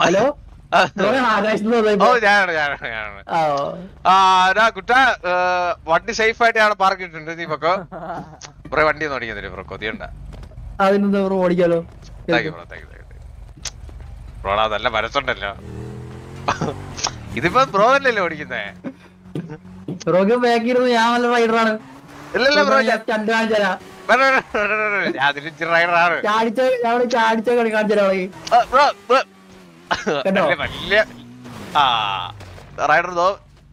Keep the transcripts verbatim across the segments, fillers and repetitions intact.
Hello ഓ ഞാനാണ് ഞാനാണ് ഞാനാണ് ആ കുട്ടാ വണ്ടി സേഫ് ആയിട്ട് ഞാൻ പാർക്ക് ഇട്ടിട്ടുണ്ട്. നീ പൊക്കോ ബ്രോ. വണ്ടി ഒന്നും ഓടിക്കുന്നില്ല ബ്രോ, കൊതിയുണ്ട. അതിനെന്താ ബ്രോ ഓടിക്കാലോ? ബ്രോടാ നല്ല മനസ്സുണ്ടല്ലോ. ഇതിപ്പോ ബ്രോ അല്ലല്ലോ ഓടിക്കുന്നേ. ബ്രോക്ക് ബാക്കിരുന്ന് ഞാൻ നല്ല റൈഡറാണ്. ഇല്ലല്ല ബ്രോ, സ്റ്റണ്ട് കാണിച്ചു തരാം. റൈഡറാണ്. ചാടിച്ച ചാടിച്ച കളി കാണിച്ചു തരാം. വലിയ ആ റൈഡർ തോ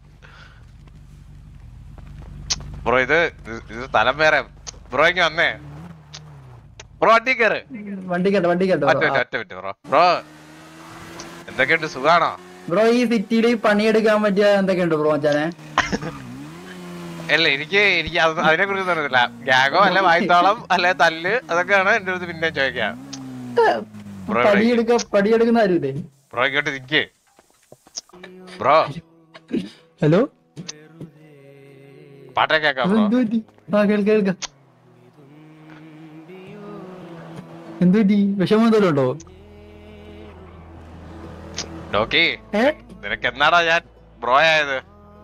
ബ്രോ. ഇത് ഇത് സ്ഥലം വേറെ ബ്രോ. ഇങ്ങ് വന്നേ ബ്രോ, വണ്ടി കയറ്. വണ്ടി കേട്ടോ വണ്ടി കേട്ടോ ഒറ്റ ഒറ്റ ഒറ്റ ബ്രോ. ബ്രോ എന്തൊക്കെയുണ്ട്, സുഖാണോ ബ്രോ? ഈ സിറ്റിയിൽ പണിയെടുക്കാൻ പറ്റിയ എന്തൊക്കെയുണ്ട് ബ്രോ മച്ചാനെ? അല്ല എനിക്ക് എനിക്ക് അതിനെ കുറിച്ച് അറിയത്തില്ല. ഗ്യാഗോ അല്ലെ വായ്ത്താളം അല്ലെ തല്ല്, അതൊക്കെയാണ് എന്റെ അടുത്ത് പിന്നെ ചോദിക്കാം. പണിയെടുക്ക പണിയെടുക്കുന്ന ആരുമില്ലേ ബ്രോ? ഇങ്ങോട്ട് നിക്ക് ബ്രോ. ഹലോ, പാട്ടൊക്കെ കേൾക്കാം ബ്രോ. കേൾക്കാം കേൾക്കാം. എന്ത് പറ്റി? വിഷമം എന്തെങ്കിലും ഉണ്ടോ? ഡോക്കി, നിനക്ക് എന്നാടാ ഞാൻ ബ്രോ ആയത്?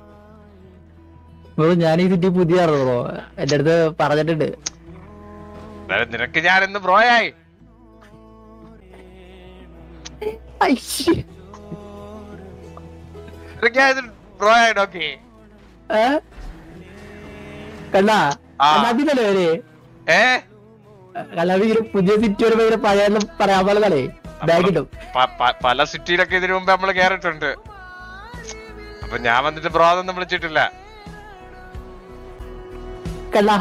ബ്രോ ഞാൻ ഈ സിറ്റി പുതിയ ബ്രോ, എന്റെ അടുത്ത് പറഞ്ഞിട്ടുണ്ട്. നിനക്ക് ഞാൻ ഇന്ന് ബ്രോ ആയി. ബ്രോ ആയി ഡോക്കി. കണ്ടാ കണ്ണാപ്പിന്നല്ലേ വരെ ഏ കണ്ണാപ്പി പുതിയ സിറ്റി വരുമ്പോ ഇങ്ങനെ പഴയ പറയാൻ പോലെ കളേ ബാഗ് കിട്ടും. പല സിറ്റിയിലൊക്കെ ഇതിനു മുമ്പ് നമ്മള് കേറിട്ടുണ്ട്. അപ്പൊ ഞാൻ വന്നിട്ട് ബ്രോ ഒന്നും വിളിച്ചിട്ടില്ല. കണ്ണാ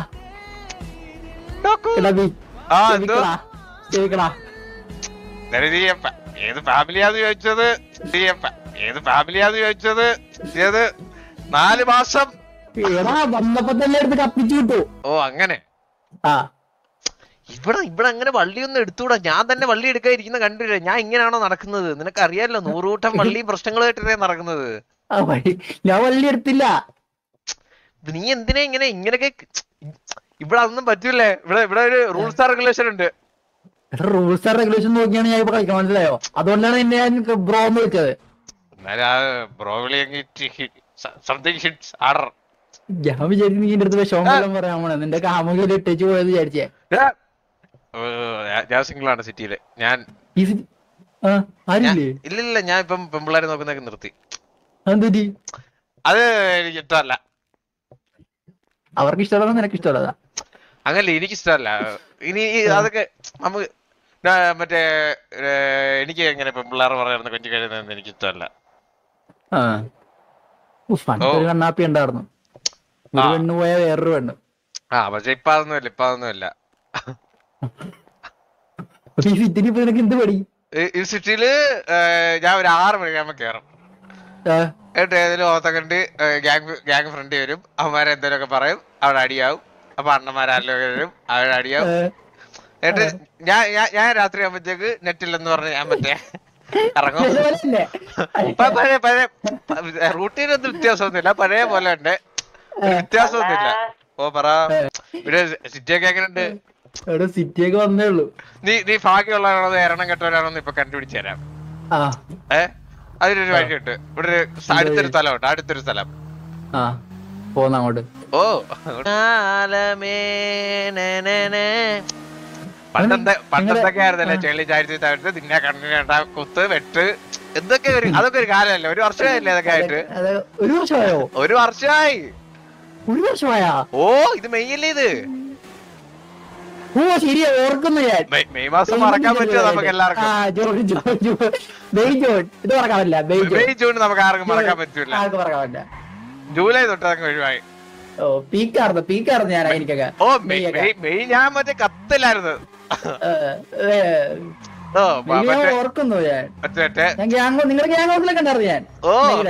ഏത് ഫാമിലിയാന്ന് ചോദിച്ചത്? ഏത് ഫാമിലിയാന്ന് ചോദിച്ചത്? ഏത് നാല് മാസം വന്നപ്പോ തന്നെ എടുത്ത് കപ്പിച്ചു കിട്ടു. ഓ അങ്ങനെ. ആ ഇവിടെ ഇവിടെ അങ്ങനെ വള്ളിയൊന്നും എടുത്തുകൂടാ. ഞാൻ തന്നെ വള്ളി എടുക്കാതിരിക്കുന്ന കണ്ടില്ല. ഞാൻ ഇങ്ങനെയാണോ നടക്കുന്നത്? നിനക്ക് അറിയാലോ, നൂറുകൂട്ടം വള്ളിയും പ്രശ്നങ്ങളായിട്ടേ നടക്കുന്നത്. ഞാൻ വള്ളി എടുത്തില്ല. നീ എന്തിനാ ഇങ്ങനെ ഇങ്ങനെയൊക്കെ? ഇവിടെ അതൊന്നും പറ്റൂലേ. ഇവിടെ ഇവിടെ ഒരു റൂൾസ് ആൻഡ് റെഗുലേഷൻ ഉണ്ട്. റൂൾസ് ആൻഡ് റെഗുലേഷൻ നോക്കിയാണ് ഞാൻ ഇപ്പൊ കളിക്കാൻ, മനസ്സിലായോ? അതുകൊണ്ടാണ് എന്നെ ഞാൻ ബ്രോ എന്ന് വിളിച്ചത്. ബ്രോ വിളി സംതിങ് ഹിറ്റ്സ് ആർഡർ. ഞാൻ വിചാരിച്ചു നീ എന്റെ അടുത്ത് വിഷമം പറയാൻ പോണേ. നിന്റെ കാമുകയിൽ ഇട്ടേച്ച് പോയത് വിചാരിച്ചേ. ഞാൻ സിംഗിൾ ആണ് സിറ്റിയില്. ഞാൻ ഇല്ലില്ല, ഞാൻ ഇപ്പം പെമ്പിള്ളേരെ നോക്കുന്നൊക്കെ നിർത്തി. അത് എനിക്ക് ഇഷ്ടമല്ല. അവർക്ക് ഇഷ്ടമല്ല, നിനക്ക് ഇഷ്ടമല്ല? അങ്ങനല്ല, എനിക്ക് ഇഷ്ടമല്ല. ഇനി അതൊക്കെ നമുക്ക് മറ്റേ എനിക്ക് എങ്ങനെ പെമ്പിള്ളേർ പറയുന്ന കൊഞ്ചു കഴിയുന്നതെന്ന് എനിക്ക് ഇഷ്ടമല്ല. കണ്ണാപ്പി ഉണ്ടായിരുന്നു, ഒരു പെണ്ണ് പോയ വേറൊരു പെണ്ണ്. ആ പക്ഷെ ഇപ്പൊ അതൊന്നുമില്ല. ഇപ്പൊ അതൊന്നുമില്ല. ഈ സിറ്റിയിൽ ഇപ്പൊ നിനക്ക് എന്ത് പടി? ഈ സിറ്റിയില് ഞാൻ ഒരു ആറ് മണിക്കാകുമ്പോ കേറും. എന്നിട്ട് ഏതെങ്കിലും ഓത്ത കണ്ട് ഗ്യാങ് ഗ്യാങ് ഫ്രണ്ട് വരും. അവന്മാരെ എന്തേലും ഒക്കെ പറയും, അവിടെ അടിയാവും. അപ്പൊ അണ്ണന്മാരെല്ലാം വരും, അവിടെ അടിയാവും. എന്നിട്ട് ഞാൻ ഞാൻ രാത്രി ആകുമ്പോഴത്തേക്ക് നെറ്റില്ലെന്ന് പറഞ്ഞ് ഞാൻ മറ്റേ ഇറങ്ങും. പഴയ പഴയ റൂട്ടീനൊന്നും വ്യത്യാസമൊന്നുമില്ല, പഴയ പോലെ ഉണ്ട്, വ്യത്യാസമൊന്നുമില്ല. ഓ പറ, ഇവിടെ സിറ്റിയൊക്കെ എങ്ങനെയുണ്ട്? സിറ്റിയൊക്കെ വന്നേ ഉള്ളൂ. നീ നീ ഭാഗ്യമുള്ളതാണോ എരണം കെട്ടവരാണോന്ന് ഇപ്പൊ കണ്ടുപിടിച്ചു തരാം. ഏ അതിനൊരു വഴിയുണ്ട്. ഇവിടെ ഒരു അടുത്തൊരു സ്ഥലമുണ്ട്, അടുത്തൊരു സ്ഥലം. പോന്നങ്ങോട്ട്. ഓ പണ്ടത്തെ പണ്ടത്തൊക്കെ ആയിരുന്നല്ലേ ചെളി ചാരിച്ച് തവിട്ട് നിന്നെ കണ്ണിന് കുത്ത് വെട്ട് എന്തൊക്കെ ഒരു അതൊക്കെ ഒരു കാലമല്ലേ? ഒരു വർഷമായില്ലേ അതൊക്കെ ആയിട്ട്? ഒരു വർഷമായോ? ഒരു വർഷമായി. ഒരു വർഷമായാ? ഓ ഇത് മെയ് അല്ലേ ഇത്? ഓ ശരിയാ, ഓർക്കുന്നു ഞാൻ. മെയ് മാസം മറക്കാൻ പറ്റുമോ നമുക്ക് എല്ലാവർക്കും? മെയ് ജൂൺ ഇത് മറക്കാൻ പറ്റില്ല. മെയ് ജൂൺ നമുക്ക് ആർക്കും മറക്കാൻ പറ്റൂല. ആർക്കും മറക്കാൻ പറ്റില്ല. ജൂലൈ തൊട്ട് അതൊക്കെ ഒഴിവായി. ഓ പീക്കാർന്ന് പീക്കാർന്ന് ഞാൻ എനിക്കൊക്കെ. ഓ മെയ് മെയ് ഞാൻ മറ്റേ കത്തിലായിരുന്നു. ഓർക്കുന്നു ഞാൻ. നിങ്ങളുടെ ഗ്യാങ് ഹൗസിലൊക്കെ ഉണ്ടായിരുന്നു ഞാൻ. ഓ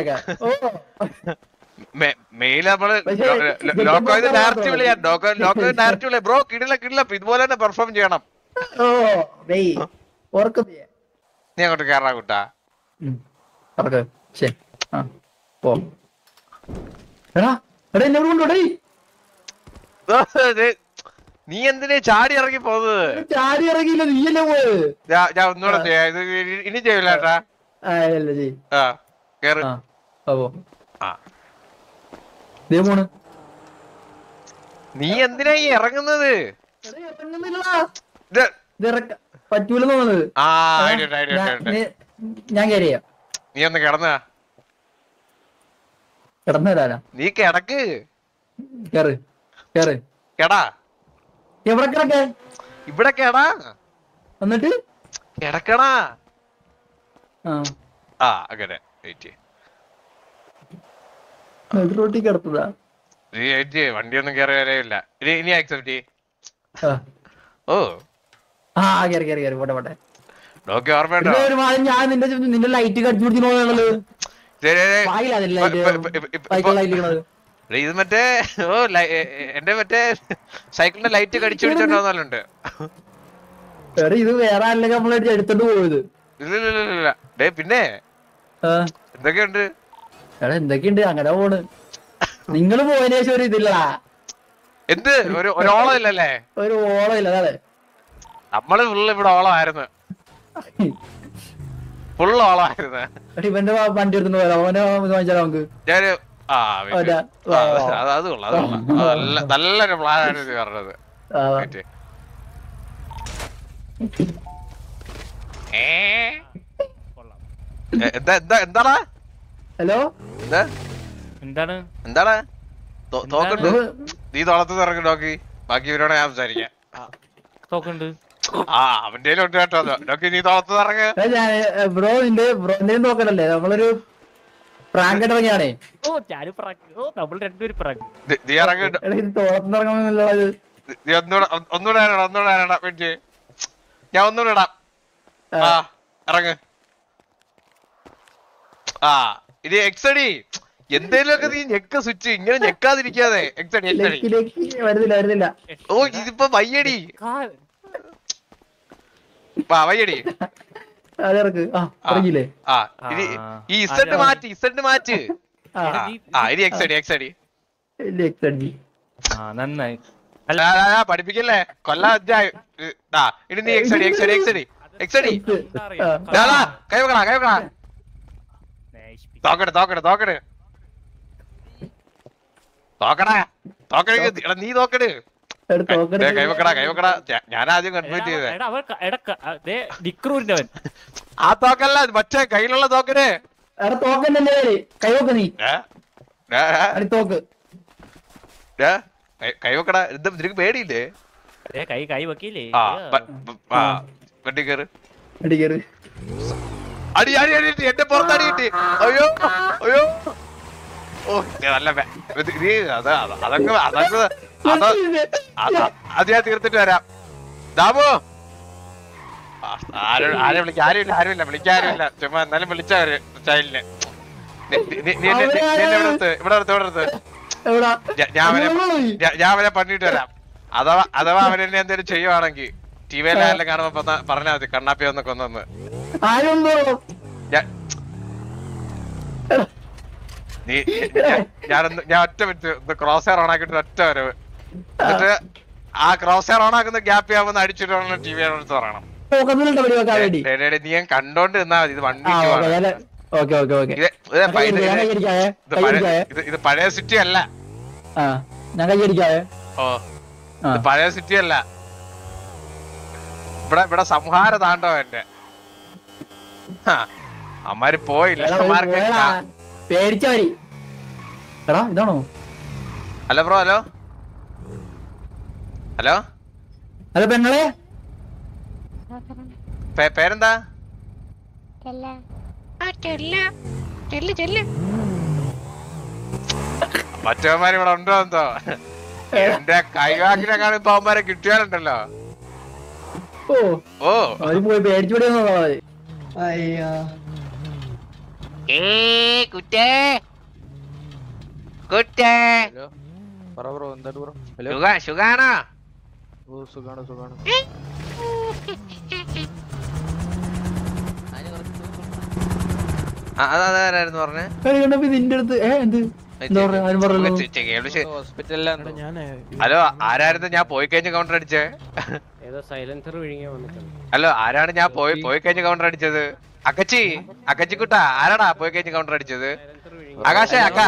മെയില് നമ്മള് ലോക്കോ ഇത് ഡയറക്റ്റ് വിളിയാ. ലോക്കോ ലോക്കോ ഡയറക്റ്റ് വിളിയാ. ബ്രോ കിടില കിടില ഇതുപോലെ തന്നെ പെർഫോം ചെയ്യണം. ഓ ഓർക്കുന്നു. നീ അങ്ങോട്ട് കേറാ കൂട്ടാ. നീ എന്തിനാ ചാടി ഇറങ്ങി പോകുന്നത്? ചാടി ഇറങ്ങിയില്ല, നീയല്ലേ പോയത്. ഞാൻ ഒന്നുകൂടെ ചെയ്യാം, ഇത് ഇനി ചെയ്യൂല ഏട്ടാ. അല്ല ജി ആ കേറ് ആ അപ്പോ ആ ദേ പോണ് നീ എന്തിനാ ഈ ഇറങ്ങുന്നത് പറ്റൂലെന്ന് തോന്നുന്നത് ആ ഐഡിയ ഉണ്ട് ഐഡിയ ഉണ്ട് ഞാൻ കയറിയ നീ ഒന്ന് കിടന്ന കിടന്നു തരാനാ നീ കിടക്ക് കേറ് കേറ് കെടാ എവിടെ കിടക്കേ ഇവിടെ കേടാ എന്നിട്ട് കിടക്കടാ ആ ആ അങ്ങനെ വെയിറ്റ് റോട്ടി കിടത്തതാ നീ വെയിറ്റ് വണ്ടി ഒന്നും കയറി വരെയില്ല ഇനി ഇനി ആക്സെപ്റ്റ് ഓ ആ കേറി കേറി കേറി പോട്ടെ പോട്ടെ നോക്കി ഓർമ്മയുണ്ടോ ഒരു മാസം ഞാൻ നിന്റെ നിന്റെ ലൈറ്റ് കടിച്ചു പിടിച്ചു പോകുന്നുള്ളത് ഇത് മറ്റേ ഓ എന്റെ മറ്റേ സൈക്കിളിന്റെ ലൈറ്റ് കടിച്ചു പിടിച്ചോണ്ടോന്നുണ്ട് ഇത് വേറെ ആരെങ്കിലും നമ്മളായിട്ട് എടുത്തോണ്ട് പോയത് ഇല്ല ഡേ പിന്നെ എന്തൊക്കെയുണ്ട് എടാ എന്തൊക്കെയുണ്ട് അങ്ങനെ പോണ് നിങ്ങള് പോയതിനു ശേഷം ഒരു ഇതില്ലടാ എന്ത് ഒരു ഓളം ഇല്ലല്ലേ ഒരു ഓളം ഇല്ല അതെ നമ്മള് ഫുള്ള് ഇവിടെ ഓളമായിരുന്നു ഫുള്ള് ഓളമായിരുന്നു ഇവന്റെ വണ്ടി എടുത്തു പോയാലോ അവനെ വാങ്ങിച്ചാലോ നമുക്ക് ഞാന് ആ അത് കൊള്ളാം അത് കൊള്ളാം നല്ല നല്ലൊരു പ്ലാനാണ് ഇത് പറഞ്ഞത് എന്താ എന്താ എന്താടാ ഹലോ എന്താ എന്താണ് എന്താണ് തോക്കുണ്ട് നീ തോളത്ത് ഇറങ്ങി നോക്കി ബാക്കി ഇവരോട് ഞാൻ സംസാരിക്കാം തോക്കുണ്ട് ആ അവന്റെ ഉണ്ട് കേട്ടോ നോക്കി നീ തോളത്ത് ഇറങ്ങ് ബ്രോ നിന്റെ ബ്രോന്റെ നോക്കണല്ലേ നമ്മളൊരു പ്രാങ്ക് ഇറങ്ങിയാണേ ഓ ഞാനും പ്രാങ്ക് ഓ നമ്മൾ രണ്ടുപേരും പ്രാങ്ക് നീ ഇറങ്ങി തോളത്ത് ഇറങ്ങണമെന്നുള്ളത് നീ ഒന്നുകൂടെ ഒന്നുകൂടെ ഒന്നുകൂടെ ഇടാം വേണ്ടി ഞാൻ ഒന്നുകൂടെ ഇടാം ആ ഇറങ്ങ് ആ ഇനി എക്സടി എന്തേലുമൊക്കെ നീ ഞെക്ക സ്വിച്ച് ഇങ്ങനെ ഞെക്കാതിരിക്കാതെ എക്സടി എക്സടി വരുന്നില്ല വരുന്നില്ല ഓ ഇതിപ്പോ വയ്യടി വാ വയ്യടി ആ ഇനി ഈ ഇസഡ് മാറ്റി ഇസഡ് മാറ്റി ആ ഇനി എക്സടി എക്സടി നന്നായി പഠിപ്പിക്കല്ലേ കൊല്ലാ അധ്യായം ആ ഇനി നീ എക്സടി എക്സടി എക്സടി എക്സടി കൈ വെക്കടാ കൈ വെക്കടാ തോക്കട്ടെ തോക്കട്ടെ തോക്കട്ടെ തോക്കടാ തോക്കട നീ തോക്കട് കൈവക്കടാ കൈവക്കടാ ഞാൻ ആദ്യം കൺവേർട്ട് ചെയ്തേ ആ തോക്കല്ല മറ്റേ കയ്യിലുള്ള തോക്കന് കൈവക്കടാ എന്താ നിനക്ക് പേടിയില്ലേ കൈ കൈ വെക്കില്ലേ ആ വണ്ടി കേറ് അടി അടി അടി എന്റെ പുറത്തടി കിട്ടി അയ്യോ അയ്യോ ഓ നല്ല നീ അത അതൊക്കെ അതൊക്കെ അത് ഞാൻ തീർത്തിട്ട് വരാം ദാമു ആരും ആരെ വിളിക്ക ആരുമില്ല ആരുമില്ല വിളിക്കാരുമില്ല ചുമ്മാ എന്നാലും വിളിച്ചവര് ചൈൽഡിനെ ഇവിടെ അടുത്ത് ഇവിടെ അടുത്ത് ഇവിടെ അടുത്ത് ഞാൻ ഞാൻ അവനെ പണിയിട്ട് വരാം അഥവാ അഥവാ അവനെന്നെ എന്തെങ്കിലും ചെയ്യുവാണെങ്കിൽ ടി വിയിലെല്ലാം കാണുമ്പോ പറഞ്ഞാ മതി കണ്ണാപ്പി ഒന്ന് കൊന്നു നീ ഞാനൊന്ന് ഞാൻ ഒറ്റ മിനിറ്റ് ക്രോസ് ഹെയർ ഓണാക്കിട്ട് ഒറ്റ വരവ് എന്നിട്ട് ആ ക്രോസ് ഹെയർ ഓണാക്കുന്ന ഗ്യാപ്പ് ചെയ്യാവുന്ന അടിച്ചിട്ട് ടി വി അടുത്ത് പറയണം നീ ഞാൻ കണ്ടോണ്ട് നിന്നാ മതി ഇത് വണ്ടി ഇത് പഴയ സിറ്റി അല്ല ഓ ഇത് പഴയ സിറ്റി അല്ല ഇവിടെ ഇവിടെ സംഹാര താണ്ടോ എന്റെ അമ്മാര് പോയില്ല പേടിച്ചവരി എടാ ഇതാണോ hello bro hello hello hello പെങ്ങളെ പേരെന്താ മറ്റവന്മാര് ഇവിടെ ഉണ്ടോ എന്തോ എന്റെ കൈവാക്കിനെ കാണുമ്പോ അവന്മാരെ കിട്ടിയാലുണ്ടല്ലോ ഓ ഓ അവര് പോയി പേടിച്ചോടി അയ്യോ കുട്ടേ കുട്ടേ സുഖാണോ സുഖാണ് സുഖാണ് അതാരായിരുന്നു പറഞ്ഞേ നിന്റെ അടുത്ത് ഏ എന്ത് ഹലോ ആരായിരുന്നു ഞാൻ പോയി കഴിഞ്ഞ് കൗണ്ടർ അടിച്ചേ ഹലോ ആരാണ് ഞാൻ പോയി പോയി കഴിഞ്ഞ് കൗണ്ടർ അടിച്ചത് അക്കച്ചി അക്കച്ചിക്കുട്ടാ ആരാടാ പോയി കഴിഞ്ഞ് കൗണ്ടർ അടിച്ചത് ആകാശേ അക്ക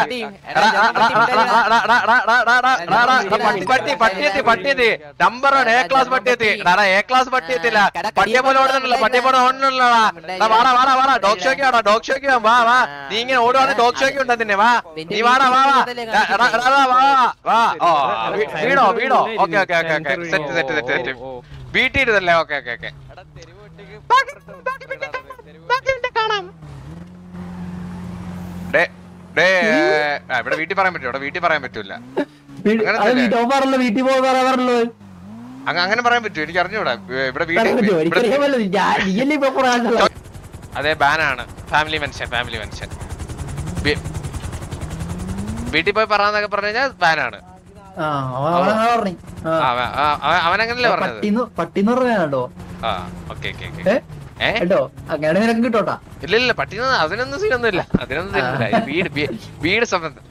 പട്ടി പട്ടിയെത്തി പട്ടിയെത്തി നമ്പർ വൺ എ ക്ലാസ് പട്ടിയെത്തി എടാ എ ക്ലാസ് പട്ടിയെത്തില്ല പട്ടിയെ പോലെ ഓടുന്നുണ്ടല്ലോ പട്ടിയെ പോലെ ഓടുന്നുണ്ടല്ലോടാ വാടാ വാടാ വാടാ ഡോഗ് ഷോക്ക് ആടാ ഡോഗ് ഷോക്ക് വാ വാ നീ ഇങ്ങനെ ഓടുവാണെങ്കിൽ ഡോഗ് ഷോക്ക് ഉണ്ട് നിന്നെ വാ നീ വാടാ വാ വാ വാ വാ ഓ വീടോ വീടോ okay okay okay okay set set set set വീട്ടിൽ ഇരുന്നല്ലേ ഓക്കെ ഓക്കെ ഓക്കെ ഇവിടെ വീട്ടിൽ പറയാൻ പറ്റും ഇവിടെ വീട്ടിൽ പറയാൻ പറ്റൂല വീട്ടിൽ പോയി പറയാറുള്ളൂ അങ്ങനെ പറയാൻ പറ്റൂ എനിക്ക് അറിഞ്ഞൂടാ ഇവിടെ അതെ ബാനാണ് ഫാമിലി മെൻഷൻ ഫാമിലി മെൻഷൻ വീട്ടിൽ പോയി പറയാന്നൊക്കെ പറഞ്ഞു കഴിഞ്ഞാൽ ബാനാണ് അവനങ്ങനല്ലേ പറഞ്ഞത് പട്ടിന്ന് പറഞ്ഞോ ആ ഓക്കെ ഓക്കെ ഓക്കെ അങ്ങനെ നിനക്ക് കിട്ടോട്ടാ ഇല്ല ഇല്ല പട്ടിന് അതിനൊന്നും സീനൊന്നും ഇല്ല അതിനൊന്നും തരുന്നില്ല വീട് വീട് സംബന്ധം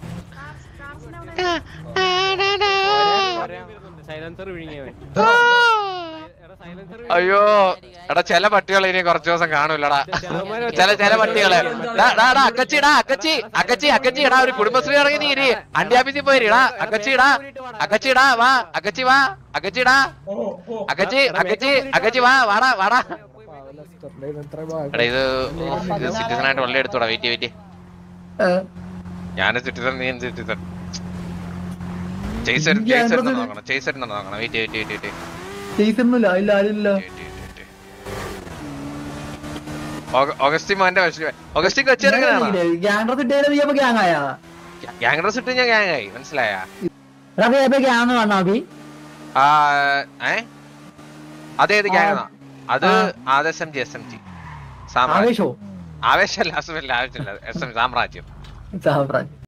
അയ്യോ എടാ ചില പട്ടികൾ ഇനി കുറച്ചു ദിവസം കാണൂലടാ ചില ചില പട്ടികള് അക്കച്ചിടാ അക്കച്ചി അക്കച്ചി അക്കച്ചി എടാ ഒരു കുടുംബശ്രീ ഇറങ്ങി നീ ഇരി അണ്ടി ഓഫീസിൽ പോയിടാ അക്കച്ചിടാ അക്കച്ചിടാ വാ അക്കച്ചി വാ അക്കച്ചിടാ അക്കച്ചി അക്കച്ചി അക്കച്ചി വാ വാടാ വാടാ എടാ ഇത് ഇത് സിറ്റിസൺ ആയിട്ട് വള്ളി എടുത്തോടാ വെയിറ്റ് വെയിറ്റ് ഞാന് സിറ്റിസൺ നീ സിറ്റിസൺ ചേസർ ചേസർ നോക്കണം ചേസർ നോക്കണം വെയിറ്റ് വെയിറ്റ് വെയിറ്റ് വെയിറ്റ് ഓഗസ്റ്റി മോന്റെ ഓഗസ്റ്റിക്ക് വെച്ചെടുക്കണ ഗ്യാങ്റസ് ഇട്ട് ഞാൻ ഗ്യാങ് ആയി മനസ്സിലായ അതേത് ഗ്യാങ് അത് Adarsh M G S M G സാമ്രാജ്യം ആവേശമല്ല ആവശ്യമില്ല ആവശ്യമില്ല എസ് എം സാമ്രാജ്യം